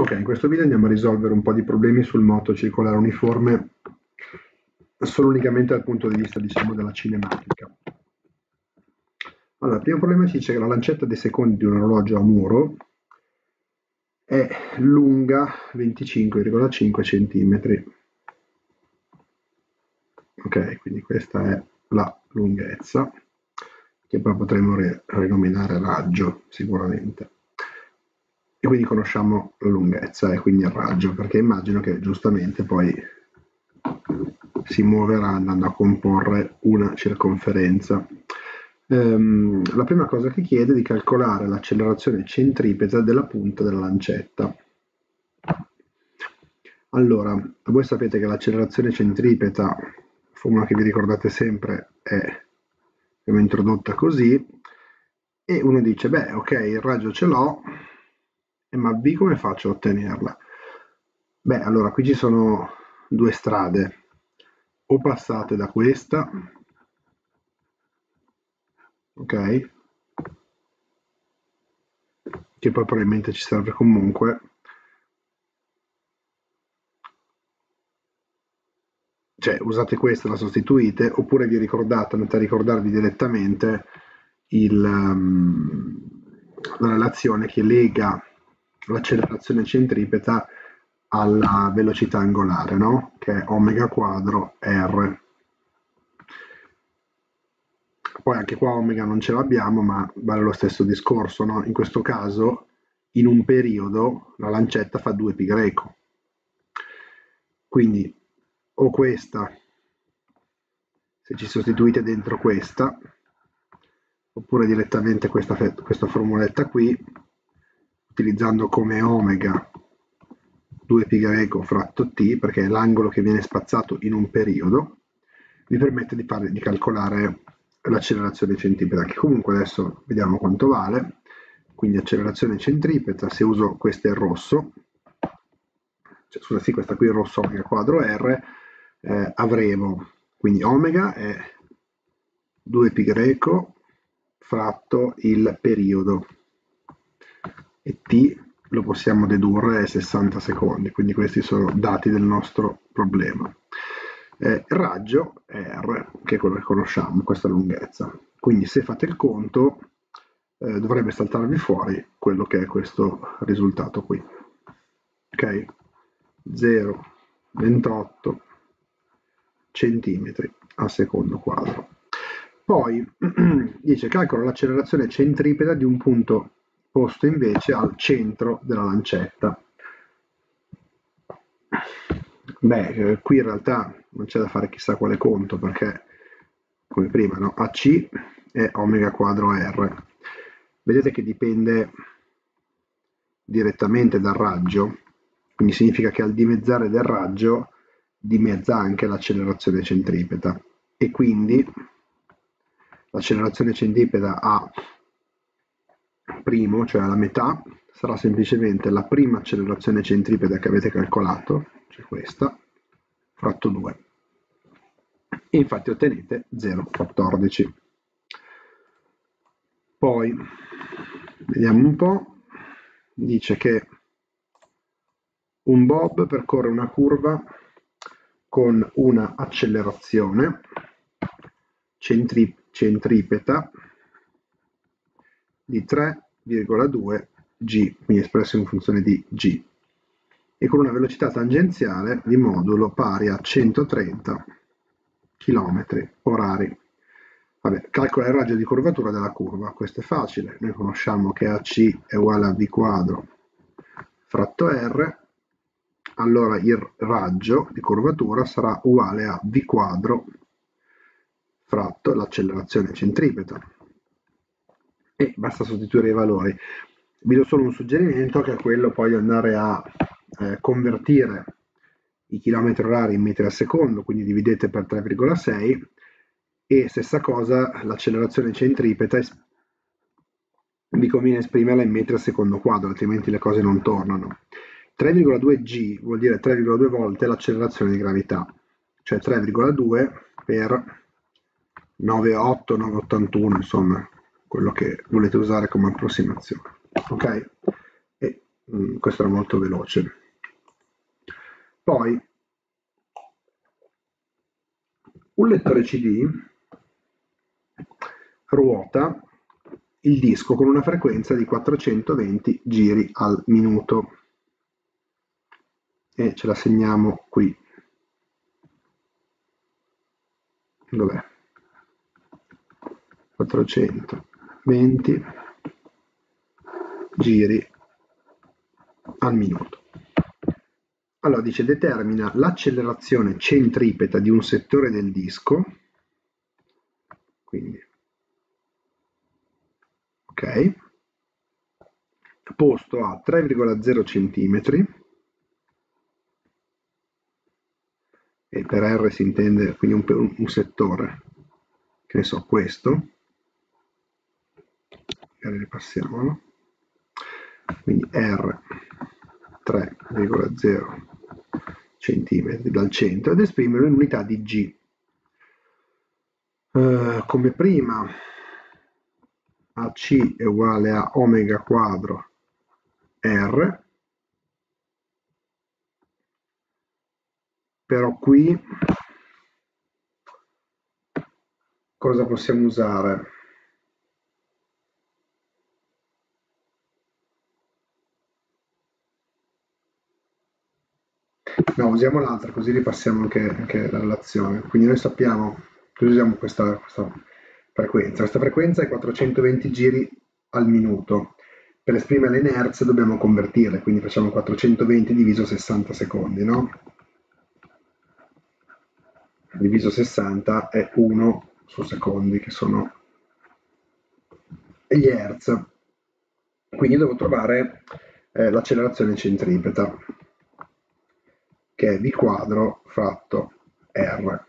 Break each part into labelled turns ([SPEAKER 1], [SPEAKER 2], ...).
[SPEAKER 1] Ok, in questo video andiamo a risolvere un po' di problemi sul moto circolare uniforme solo unicamente dal punto di vista, diciamo, della cinematica. Allora, il primo problema ci dice che la lancetta dei secondi di un orologio a muro è lunga 25,5 cm. Ok, quindi questa è la lunghezza, che poi potremmo rinominare raggio sicuramente. E quindi conosciamo la lunghezza e quindi il raggio, perché immagino che giustamente poi si muoverà andando a comporre una circonferenza. La prima cosa che chiede è di calcolare l'accelerazione centripeta della punta della lancetta. Allora, voi sapete che l'accelerazione centripeta, formula che vi ricordate sempre, abbiamo introdotta così, e uno dice, beh, ok, il raggio ce l'ho, ma V come faccio a ottenerla? Beh, allora qui ci sono due strade, o passate da questa, ok, che poi probabilmente ci serve comunque, cioè usate questa, la sostituite, oppure vi ricordate, andate a ricordarvi direttamente la relazione che lega l'accelerazione centripeta alla velocità angolare, no? Che è omega quadro R. Poi anche qua omega non ce l'abbiamo, ma vale lo stesso discorso, no? In questo caso, in un periodo, la lancetta fa 2π greco. Quindi o questa, se ci sostituite dentro questa, oppure direttamente questa formuletta qui, utilizzando come omega 2π greco fratto t, perché è l'angolo che viene spazzato in un periodo, vi permette di calcolare l'accelerazione centripeta, che comunque adesso vediamo quanto vale. Quindi accelerazione centripeta, se uso questo è il rosso, cioè, scusa, sì, questa qui è il rosso omega quadro R, avremo, quindi omega è 2π greco fratto il periodo, e t lo possiamo dedurre 60 secondi, quindi questi sono dati del nostro problema. Il raggio è R, che è quello che conosciamo, questa lunghezza. Quindi se fate il conto dovrebbe saltarvi fuori quello che è questo risultato qui. Ok? 0,28 centimetri al secondo quadro. Poi dice calcola l'accelerazione centripeta di un punto posto invece al centro della lancetta. Beh, qui in realtà non c'è da fare chissà quale conto, perché come prima, no? AC è omega quadro R. Vedete che dipende direttamente dal raggio, quindi significa che al dimezzare del raggio dimezza anche l'accelerazione centripeta, e quindi l'accelerazione centripeta a primo, cioè alla metà, sarà semplicemente la prima accelerazione centripeta che avete calcolato, cioè questa, fratto 2. E infatti ottenete 0,14. Poi, vediamo un po', dice che un bob percorre una curva con una accelerazione centripeta di 3,2 g, quindi espresso in funzione di g, e con una velocità tangenziale di modulo pari a 130 km/h. Vabbè, calcola il raggio di curvatura della curva, questo è facile, noi conosciamo che AC è uguale a V quadro fratto R, allora il raggio di curvatura sarà uguale a V quadro fratto l'accelerazione centripeta, e basta sostituire i valori. Vi do solo un suggerimento, che è quello poi di andare a convertire i chilometri orari in metri al secondo, quindi dividete per 3,6, e stessa cosa l'accelerazione centripeta vi conviene esprimerla in metri al secondo quadro, altrimenti le cose non tornano. 3,2 g vuol dire 3,2 volte l'accelerazione di gravità, cioè 3,2 per 9,8, 9,81, insomma, quello che volete usare come approssimazione. Ok? E questo era molto veloce. Poi un lettore CD ruota il disco con una frequenza di 420 giri al minuto e ce la segniamo qui. Dov'è? 420 giri al minuto. Allora dice determina l'accelerazione centripeta di un settore del disco, quindi ok, posto a 3,0 cm e per R si intende quindi un settore, che ne so, questo, magari ripassiamolo, quindi R 3,0 cm dal centro ed esprimerlo in unità di G. Come prima AC è uguale a omega quadro R, però qui cosa possiamo usare? No, usiamo l'altra così ripassiamo anche la relazione. Quindi noi sappiamo, così usiamo questa frequenza. Questa frequenza è 420 giri al minuto. Per esprimere le in Hertz dobbiamo convertirle, quindi facciamo 420 diviso 60 secondi, no? Diviso 60 è 1 su secondi, che sono gli Hertz. Quindi devo trovare l'accelerazione centripeta, che è V quadro fratto R.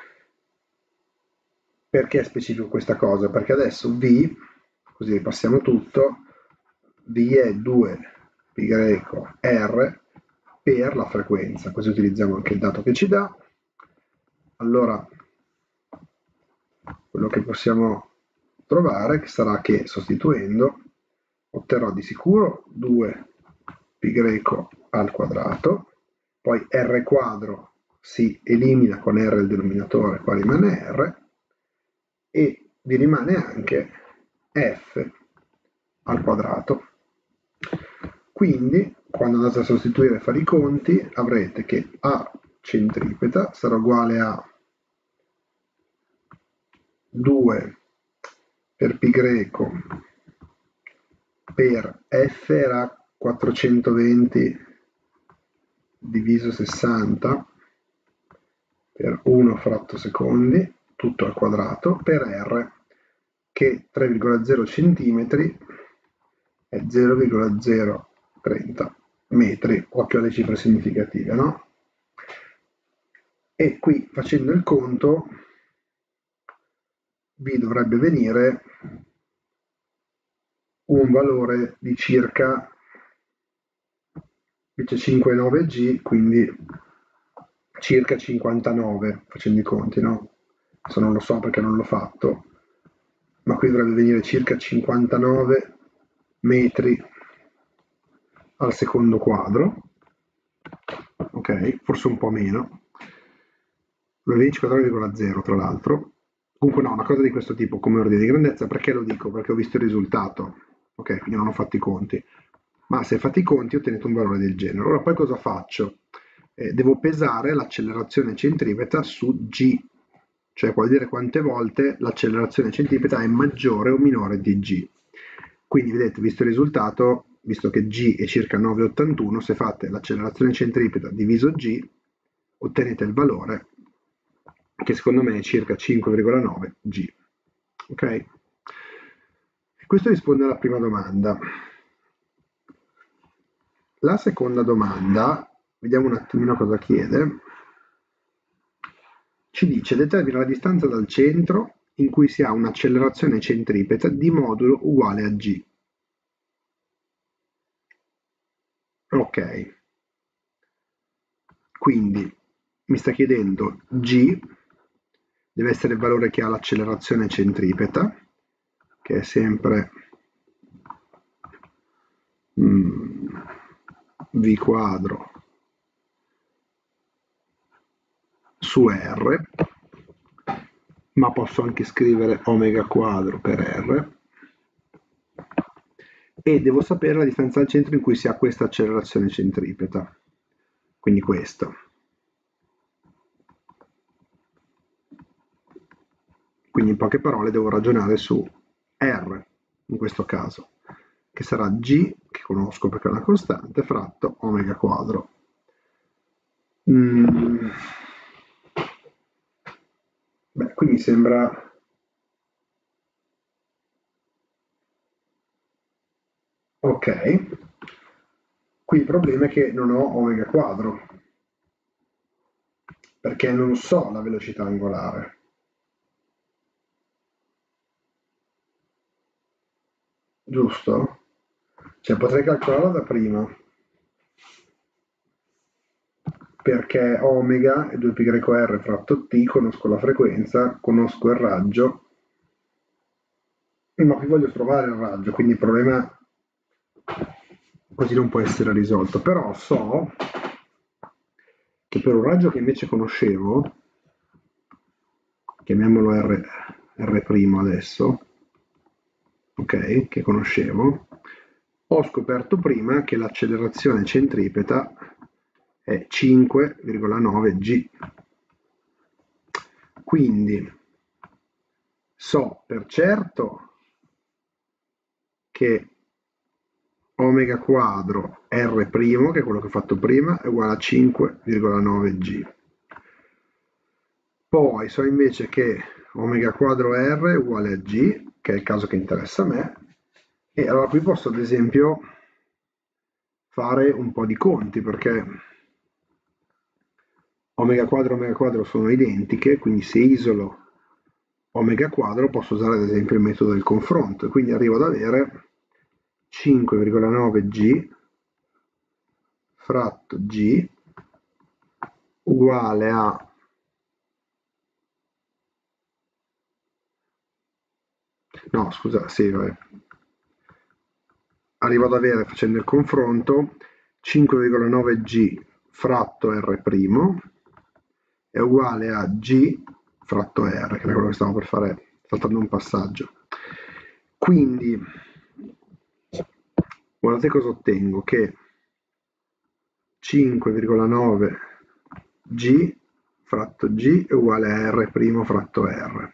[SPEAKER 1] Perché specifico questa cosa? Perché adesso V, così ripassiamo tutto, V è 2 pi greco R per la frequenza, così utilizziamo anche il dato che ci dà. Allora, quello che possiamo trovare sarà che sostituendo otterrò di sicuro 2 pi greco al quadrato, poi R quadro si elimina con R il denominatore, qua rimane R, e vi rimane anche F al quadrato. Quindi, quando andate a sostituire e fare i conti, avrete che A centripeta sarà uguale a 2 per pi greco per F era 420 diviso 60 per 1 fratto secondi, tutto al quadrato, per R, che 3,0 cm è 0,030 metri, occhio alle cifre significative, no? E qui, facendo il conto, vi dovrebbe venire un valore di circa 59G, quindi circa 59, facendo i conti, no? Adesso non lo so perché non l'ho fatto, ma qui dovrebbe venire circa 59 metri al secondo quadro, ok? Forse un po' meno, 59,0 tra l'altro. Comunque no, una cosa di questo tipo come ordine di grandezza, perché lo dico? Perché ho visto il risultato, ok? Quindi non ho fatto i conti, ma se fate i conti ottenete un valore del genere. Ora poi cosa faccio? Devo pesare l'accelerazione centripeta su G, cioè vuol dire quante volte l'accelerazione centripeta è maggiore o minore di G. Quindi vedete, visto il risultato, visto che G è circa 9,81, se fate l'accelerazione centripeta diviso G, ottenete il valore che secondo me è circa 5,9 G. Ok? Questo risponde alla prima domanda. La seconda domanda, vediamo un attimino cosa chiede, ci dice determina la distanza dal centro in cui si ha un'accelerazione centripeta di modulo uguale a G. Ok, quindi mi sta chiedendo G, deve essere il valore che ha l'accelerazione centripeta, che è sempre V quadro su R, ma posso anche scrivere omega quadro per R, e devo sapere la distanza dal centro in cui si ha questa accelerazione centripeta, quindi questa. Quindi in poche parole devo ragionare su R, in questo caso, che sarà G, che conosco perché è una costante, fratto omega quadro. Beh, qui mi sembra... Ok, qui il problema è che non ho omega quadro, perché non so la velocità angolare. Giusto? Cioè potrei calcolarla da prima, perché omega è 2πr fratto t, conosco la frequenza, conosco il raggio, ma qui voglio trovare il raggio, quindi il problema così non può essere risolto. Però so che per un raggio che invece conoscevo, chiamiamolo R' adesso, ok, che conoscevo, ho scoperto prima che l'accelerazione centripeta è 5,9 g. Quindi so per certo che omega quadro R', che è quello che ho fatto prima, è uguale a 5,9 g. Poi so invece che omega quadro R è uguale a G, che è il caso che interessa a me, e allora qui posso ad esempio fare un po' di conti, perché omega quadro sono identiche, quindi se isolo omega quadro posso usare ad esempio il metodo del confronto, e quindi arrivo ad avere 5,9 G fratto G uguale a no scusa, sì, vabbè. Arrivo ad avere, facendo il confronto, 5,9 G fratto R' è uguale a G fratto R, che era quello che stavo per fare, saltando un passaggio. Quindi, guardate cosa ottengo, che 5,9 G fratto G è uguale a R' fratto R.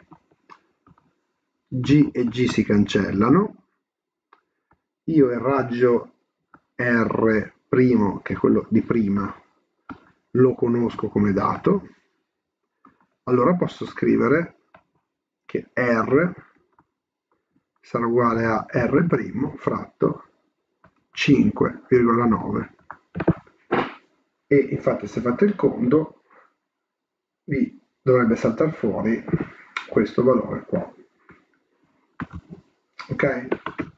[SPEAKER 1] G e G si cancellano. Io il raggio R', che è quello di prima, lo conosco come dato, allora posso scrivere che R sarà uguale a R' fratto 5,9. E infatti se fate il conto vi dovrebbe saltare fuori questo valore qua. Ok?